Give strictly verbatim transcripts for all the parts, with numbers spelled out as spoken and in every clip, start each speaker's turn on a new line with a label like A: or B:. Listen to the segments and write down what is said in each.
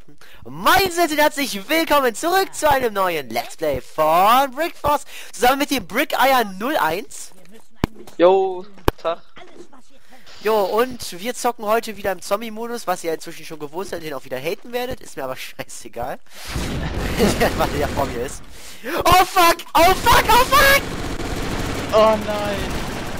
A: machen. Moin Leute, herzlich willkommen zurück zu einem neuen Let's Play von Brickforce. Zusammen mit dem Brickeier null eins.
B: Jo, Tag.
A: Jo, und wir zocken heute wieder im Zombie-Modus, was ihr inzwischen schon gewohnt seid, den auch wieder haten werdet. Ist mir aber scheißegal. Was der vor mir ist. Oh fuck! Oh fuck! Oh fuck!
B: Oh nein!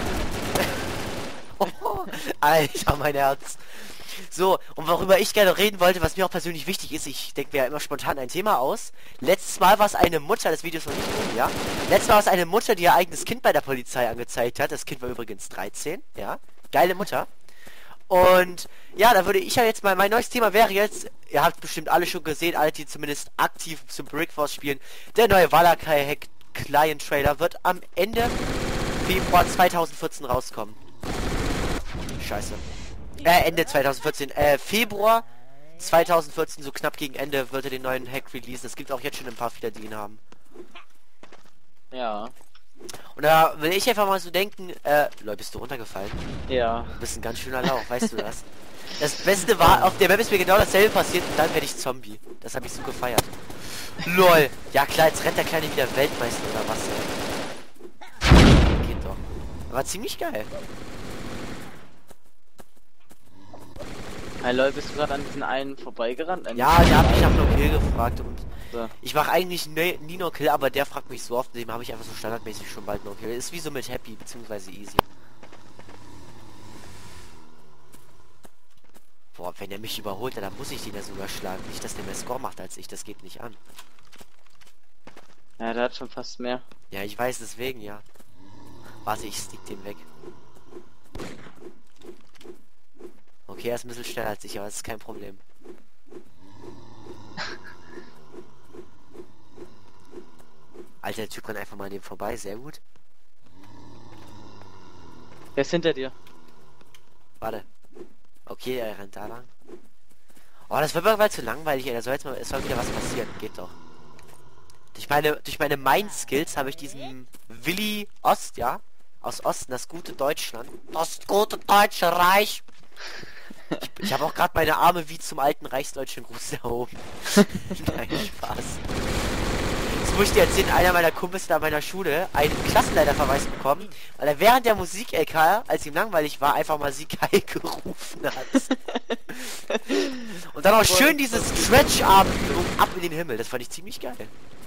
A: Oh, Alter, mein Herz. So, und worüber ich gerne reden wollte, was mir auch persönlich wichtig ist, ich denke mir ja immer spontan ein Thema aus. Letztes Mal war es eine Mutter, das Video ist noch nicht rum, ja? Letztes Mal war es eine Mutter, die ihr eigenes Kind bei der Polizei angezeigt hat. Das Kind war übrigens dreizehn, ja? Geile Mutter. Und ja, da würde ich ja jetzt mal, mein neues Thema wäre jetzt, ihr habt bestimmt alle schon gesehen, alle, die zumindest aktiv zum Brickforce spielen, der neue Valakai Hack Client Trailer wird am Ende Februar zweitausendvierzehn rauskommen. Scheiße. Äh, Ende zweitausendvierzehn. Äh, Februar zweitausendvierzehn, so knapp gegen Ende, wird er den neuen Hack releasen. Es gibt auch jetzt schon ein paar viele, die ihn haben.
B: Ja.
A: Und da will ich einfach mal so denken, äh, Leute, bist du runtergefallen?
B: Ja.
A: Du bist ein ganz schöner Lauch, weißt du das? Das Beste war, auf der Map ist mir genau dasselbe passiert und dann werde ich Zombie. Das habe ich so gefeiert. LOL. Ja klar, jetzt rennt der Kleine wieder Weltmeister oder was, ey. Geht doch. War ziemlich geil.
B: Hey Leute, bist du gerade an diesen einen vorbeigerannt? An
A: Ja, der hat mich nach No Kill gefragt und
B: so.
A: ich mache eigentlich nie, nie No Kill, aber der fragt mich so oft, dem habe ich einfach so standardmäßig schon bald No Kill. Ist wie so mit Happy beziehungsweise Easy. Boah, wenn er mich überholt, dann muss ich den ja sogar schlagen. Nicht, dass der mehr Score macht als ich, das geht nicht an.
B: Ja, der hat schon fast mehr.
A: Ja, ich weiß, deswegen, ja. Warte, ich stick den weg. Okay, er ist ein bisschen schneller als ich, aber das ist kein Problem. Alter, der Typ rennt einfach mal an dem vorbei, sehr gut.
B: Wer ist hinter dir?
A: Warte. Okay, er rennt da lang. Oh, das wird mir mal zu langweilig, ey. Da soll jetzt mal, es soll wieder was passieren. Geht doch. Durch meine, durch meine Mind-Skills habe ich diesen Willi Ost, ja? Aus Osten, das gute Deutschland. Das gute Deutsche Reich. Ich, ich habe auch gerade meine Arme wie zum alten reichsdeutschen Gruß erhoben. Nein, Spaß. Jetzt muss ich dir erzählen, einer meiner Kumpels da an meiner Schule einen Klassenleiterverweis bekommen, weil er während der Musik-L K, als ihm langweilig war, einfach mal Sieg Heil gerufen hat. Und dann auch schön diese Stretch-Arm-Übung ab in den Himmel. Das fand ich ziemlich geil.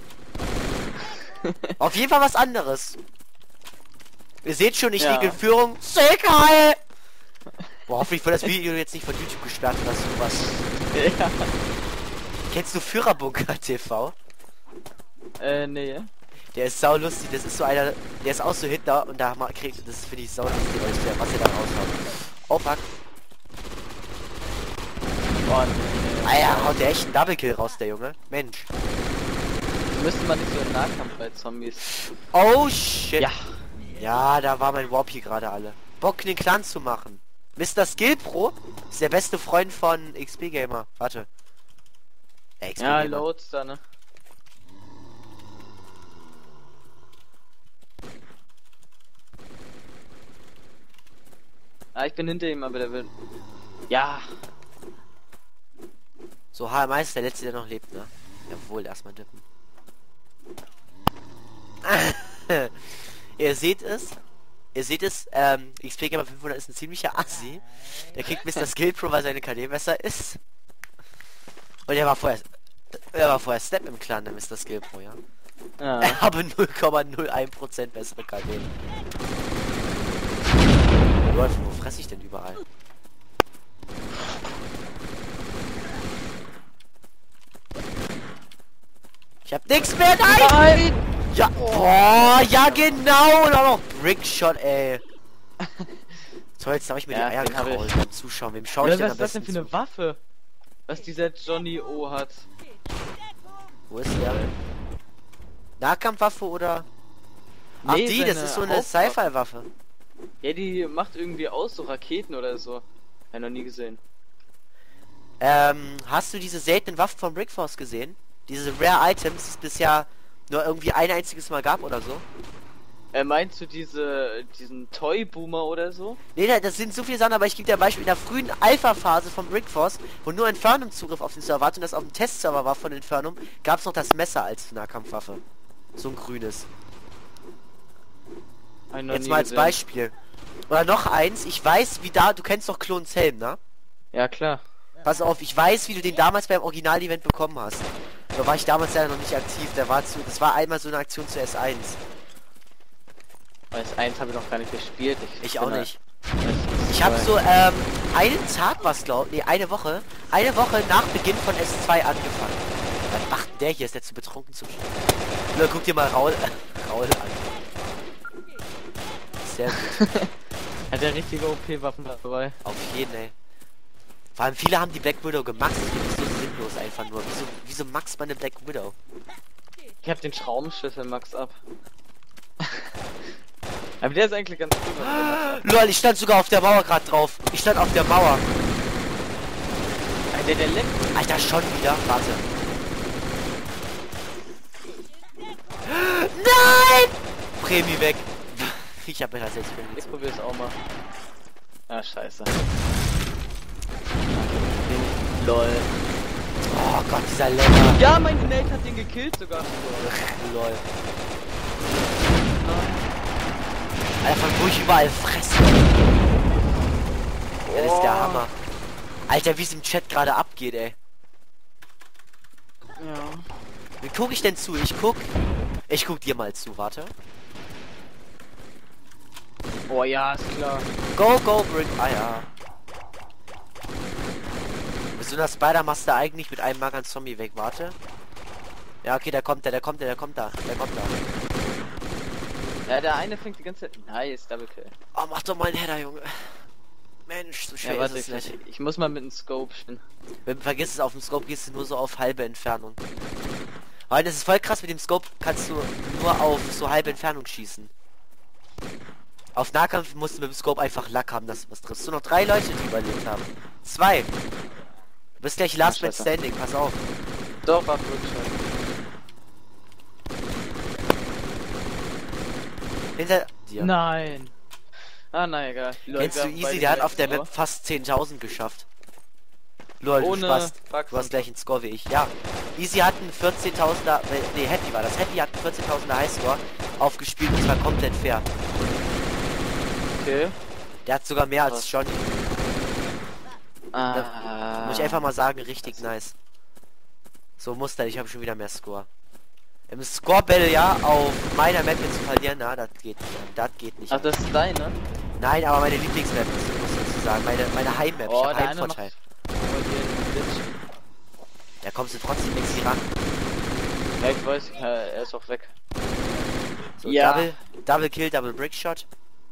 A: Auf jeden Fall was anderes. Ihr seht schon, ich
B: Ja.
A: liege in Führung. Sieg Heil! Boah, hoffentlich wird das Video jetzt nicht von YouTube gesperrt oder sowas.
B: Ja.
A: Kennst du Führerbunker T V?
B: Äh, nee.
A: Der ist sau lustig, das ist so einer, der ist auch so hinter und da kriegt, das finde ich sau lustig, weil ich, was er da raushaut. Oh fuck.
B: Oh, nee.
A: Ah ja, haut der echt einen Double Kill raus, der Junge. Mensch.
B: Müsste man nicht so im Nahkampf bei Zombies.
A: Oh shit.
B: Ja.
A: Ja, da war mein Warp hier gerade alle. Bock, den Clan zu machen. Mister Skill Pro ist der beste Freund von X P Gamer. Warte. Äh, X P
B: Ja,
A: Gamer.
B: Loads da, ne? Ah, ich bin hinter ihm, aber der will... Ja.
A: So, H M I ist der letzte, der noch lebt, ne? Jawohl, erstmal dippen. Ihr seht es. Ihr seht es, ähm, X P Gamer fünfhundert ist ein ziemlicher Assi. Der kriegt Mister Skill Pro, weil seine K D besser ist. Und er war vorher... Er war vorher Step im Clan, der Mister Skill Pro, ja?
B: Ja.
A: Er habe null Komma null eins Prozent bessere K D. Läuft, wo fresse ich denn überall? Ich hab nichts mehr, nein!
B: Nein!
A: Ja, boah, ja genau, und auch noch Brickshot, ey. So, jetzt darf ich mir
B: Ja,
A: die Eier
B: den hab ich.
A: kraulen beim Zuschauen. Wem schaue
B: Oder
A: ich denn
B: was
A: am
B: ist das denn
A: besten
B: für eine
A: zu?
B: Waffe? Was dieser Johnny O hat.
A: Wo ist der? Nahkampfwaffe oder? Ach
B: Nee,
A: die, das
B: seine
A: ist so eine
B: Hauptwaffe.
A: Sci-Fi-Waffe.
B: Ja, die macht irgendwie aus, so Raketen oder so. Hab ich noch nie gesehen.
A: Ähm, hast du diese seltenen Waffen von Brickforce gesehen? Diese Rare Items, die es bisher nur irgendwie ein einziges Mal gab oder so?
B: Äh, meinst du diese, diesen Toy-Boomer oder so?
A: Nee, nee, das sind so viele Sachen, aber ich gebe dir ein Beispiel. In der frühen Alpha-Phase von Brickforce, wo nur Infernum Zugriff auf den Server hatte und das auf dem Testserver war von Infernum, gab es noch das Messer als Nahkampfwaffe. So ein grünes. Jetzt mal als
B: gesehen.
A: Beispiel. Oder noch eins, ich weiß, wie da, du kennst doch Klons Helm, ne?
B: Ja, klar.
A: Pass auf, ich weiß, wie du den damals beim Original-Event bekommen hast. Da war ich damals ja noch nicht aktiv, der war zu, das war einmal so eine Aktion zu S eins.
B: S eins habe ich noch gar nicht gespielt. Ich,
A: Ich auch
B: bin
A: nicht.
B: da-
A: Ich habe so, ähm, einen Tag was glaub, nee, eine Woche, eine Woche nach Beginn von S zwei angefangen. Was macht denn der hier? Ist der zu betrunken zum Spielen? Oder guck dir mal Raul, Raul an. Sehr gut.
B: Hat der richtige O P-Waffen dabei.
A: Auf jeden, ey. Vor allem viele haben die Black Widow gemaxt. Das finde ich so sinnlos einfach nur. Wieso, wieso maxt man eine Black Widow?
B: Ich habe den Schraubenschlüssel Max ab. Aber der ist eigentlich ganz cool. was der macht.
A: Lol, ich stand sogar auf der Mauer gerade drauf. Ich stand auf der Mauer.
B: Alter, der leckt.
A: Alter, schon wieder. Warte. Nein! Prämie weg. Ich hab mir das jetzt Prämie
B: Ich
A: gezogen.
B: probier's auch mal. Ah, scheiße. Lol.
A: Oh Gott, dieser Länder.
B: Ja, mein Nate hat den gekillt sogar.
A: Lol. Alter, von wo ich überall fresse. Ja, das ist der Hammer. Alter, wie es im Chat gerade abgeht, ey.
B: Ja.
A: Wie guck ich denn zu? Ich guck. Ich guck dir mal zu, warte.
B: Oh ja, ist klar.
A: Go, go, Brick. Ah ja. Mit so einer Spider-Master eigentlich mit einem Mag an Zombie weg, warte. Ja, okay, der kommt da, der kommt da, der kommt da, der kommt da.
B: Ja, der eine fängt die ganze Zeit. Nice, Double Kill.
A: Oh, mach doch mal einen Header, Junge. Mensch, so schwer
B: Ja, warte,
A: ist es nicht.
B: ich, ich muss mal mit dem Scope stehen.
A: Wenn du vergisst es, auf dem Scope gehst du nur so auf halbe Entfernung. Weil das ist voll krass, mit dem Scope kannst du nur auf so halbe Entfernung schießen. Auf Nahkampf musst du mit dem Scope einfach Lack haben, dass du was triffst. So noch drei Leute, die überlebt haben. Zwei. Du bist gleich Last Man
B: Scheiße.
A: Standing, pass auf.
B: Doch, war Rückschlag.
A: Hinter dir.
B: Nein. Ah, na egal. Leute,
A: Kennst
B: wir
A: du
B: haben
A: Easy,
B: beide
A: der hat
B: gleich
A: auf der
B: Score.
A: Map fast zehntausend geschafft. Lol, du
B: Ohne
A: Spast.
B: Bugs
A: Du hast
B: und-
A: gleich einen Score wie ich. Ja. Easy hat einen vierzehntausender, äh, nee, Happy war das. Happy hat einen vierzehntausender Highscore aufgespielt und zwar komplett fair.
B: Okay.
A: Der hat sogar mehr als
B: Was?
A: Johnny.
B: Ah.
A: Muss ich einfach mal sagen, richtig nice. So muss der, ich habe schon wieder mehr Score. Im Score Battle ja auf meiner Map jetzt zu verlieren, na, das geht nicht. Das geht nicht.
B: Ach, das ist deine?
A: Nein, aber meine Lieblingsmap ist, muss ich dazu sagen. Meine, meine Heimmap.
B: Oh,
A: ich hab
B: der eine
A: Heimvorteil.
B: macht- Oh, hier ein Glitch.
A: Da kommst du trotzdem nichts ran.
B: Ja, ich weiß, ja, er ist auch weg.
A: So,
B: Ja.
A: Double, Double Kill, Double Brick Shot.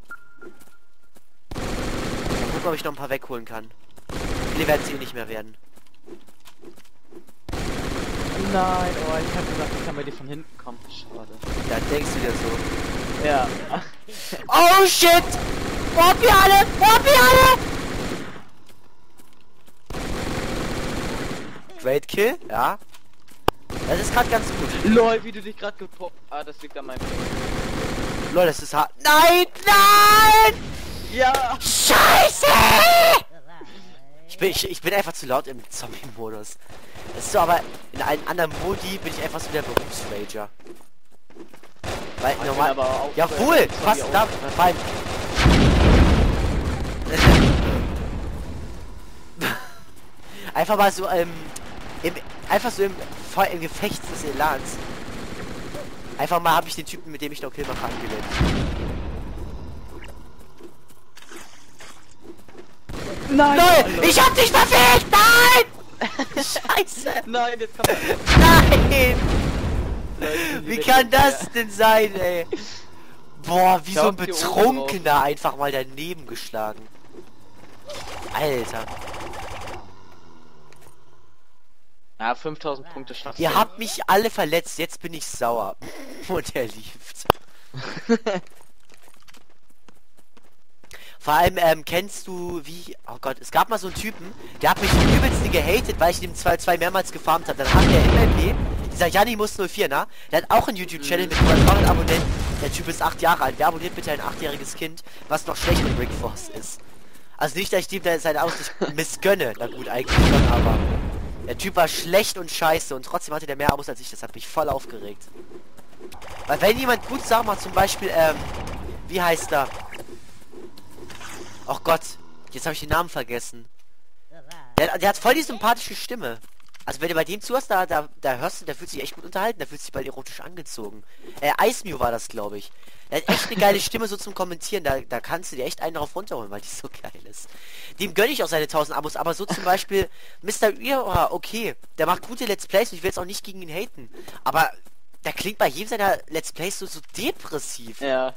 A: Mal gucken, ob ich noch ein paar wegholen kann. Viele werden es eh nicht mehr werden.
B: Nein, oh, ich hab gedacht, ich kann bei dir von hinten kommen. Schade.
A: Da denkst du dir so.
B: Ja.
A: Oh shit! Hop ihr alle! Hop ihr alle! Great Kill, ja. Das ist gerade ganz gut.
B: Lol, wie du dich gerade gepoppt. Ah, das liegt an meinem.
A: Lol, das ist hart. Nein! Nein!
B: Ja!
A: Scheiße! Ich bin, ich, ich bin einfach zu laut im Zombie-Modus. Das ist so, aber in einem anderen Modi bin ich einfach so der Berufsrager. Weil
B: bin
A: normal...
B: aber auch,
A: Jawohl!
B: äh,
A: Was?
B: Zombie
A: Da,
B: auch.
A: fein. Einfach mal so, ähm... Im, einfach so im, voll im Gefecht des Elans. Einfach mal habe ich den Typen, mit dem ich noch Kill mache, angelehnt.
B: Nein!
A: Nein! Ich hab dich verfehlt! Nein! Scheiße!
B: Nein, jetzt kann man.
A: Nein! Wie kann das denn sein, ey? Boah, wie
B: Ich
A: so ein
B: hab hier oben
A: Betrunkener einfach mal daneben geschlagen. Alter.
B: Ja, fünftausend Punkte schaffst
A: Ihr
B: du.
A: habt mich alle verletzt, jetzt bin ich sauer. Und er lieft. Vor allem, ähm, kennst du, wie... Oh Gott, es gab mal so einen Typen, der hat mich übelst gehatet, weil ich dem zwei zwei mehrmals gefarmt habe. Dann hat der im L P Dieser Jannimus null vier, ne? Der hat auch einen YouTube-Channel mit über dreihundert Abonnenten. Der Typ ist acht Jahre alt. Wer abonniert bitte ein achtjähriges Kind, was noch schlecht mit Rick Force ist? Also nicht, dass ich dem seine Aussicht missgönne. Na gut, eigentlich schon, aber... Der Typ war schlecht und scheiße und trotzdem hatte der mehr Abos als ich. Das hat mich voll aufgeregt. Weil wenn jemand gut sagt, mal zum Beispiel, ähm... Wie heißt er? Ach Gott, jetzt habe ich den Namen vergessen. Der, der hat voll die sympathische Stimme. Also wenn du bei dem zuhörst, da, da, da hörst du, der fühlt sich echt gut unterhalten, der fühlt sich bald erotisch angezogen. Äh, Ice Mew war das, glaube ich. Der hat echt eine geile Stimme so zum Kommentieren, da, da kannst du dir echt einen drauf runterholen, weil die so geil ist. Dem gönne ich auch seine tausend Abos, aber so zum Beispiel Mister Ira, okay, der macht gute Let's Plays und ich will jetzt auch nicht gegen ihn haten. Aber der klingt bei jedem seiner Let's Plays so, so depressiv.
B: Ja.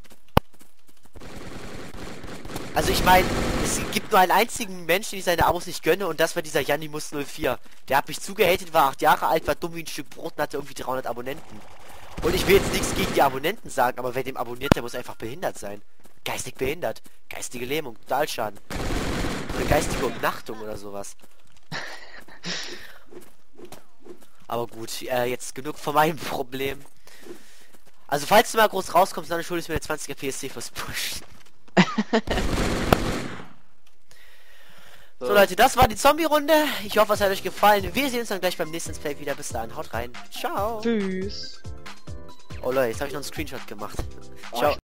A: Also ich meine, es gibt nur einen einzigen Menschen, den ich seine Abos nicht gönne und das war dieser Jannimus null vier. Der hat mich zugehatet, war acht Jahre alt, war dumm wie ein Stück Brot und hatte irgendwie dreihundert Abonnenten. Und ich will jetzt nichts gegen die Abonnenten sagen, aber wer dem abonniert, der muss einfach behindert sein. Geistig behindert. Geistige Lähmung, Totalschaden. Eine geistige Umnachtung oder sowas. Aber gut, äh, jetzt genug von meinem Problem. Also falls du mal groß rauskommst, dann schuldest du mir eine zwanziger P S C fürs Pushen. So. So Leute, das war die Zombie-Runde. Ich hoffe, es hat euch gefallen. Wir sehen uns dann gleich beim nächsten Let's Play wieder. Bis dahin, haut rein. Ciao.
B: Tschüss.
A: Oh Leute, jetzt habe ich noch einen Screenshot gemacht.
B: Oh,
A: Ciao.